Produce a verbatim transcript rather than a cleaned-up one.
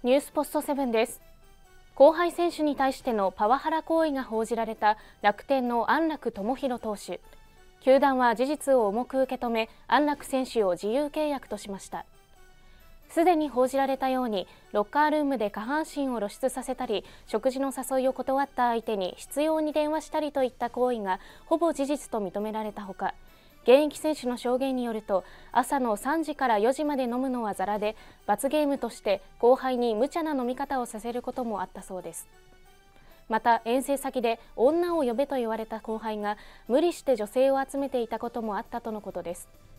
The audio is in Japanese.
ニュースポストセブンです。後輩選手に対してのパワハラ行為が報じられた楽天の安楽智弘投手。球団は事実を重く受け止め、安楽選手を自由契約としました。すでに報じられたように、ロッカールームで下半身を露出させたり、食事の誘いを断った相手に執拗に電話したりといった行為がほぼ事実と認められたほか、現役選手の証言によると、朝のさんじからよじまで飲むのはザラで、罰ゲームとして後輩に無茶な飲み方をさせることもあったそうです。また遠征先で女を呼べと言われた後輩が無理して女性を集めていたこともあったとのことです。